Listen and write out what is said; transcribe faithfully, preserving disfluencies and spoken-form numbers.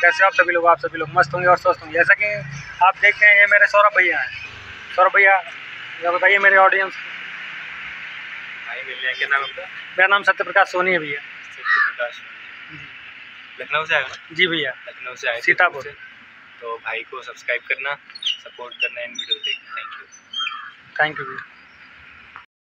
कैसे हो आप सभी लोग? आप सभी लोग मस्त होंगे और स्वस्थ होंगे। जैसा कि आप देखते हैं, ये मेरे सौरभ भैया हैं। सौरभ भैया, या बताइए मेरे ऑडियंस भाई मिल रहे हैं। क्या नाम है आपका? मेरा नाम सत्य प्रकाश सोनी है भैया। सत्य प्रकाश जी, लखनऊ से आए ना? जी भैया, लखनऊ से आए, सीतापुर से। तो भाई को सब्सक्राइब करना, सपोर्ट करना, इन वीडियो देखना। थैंक यू थैंक यू भैया।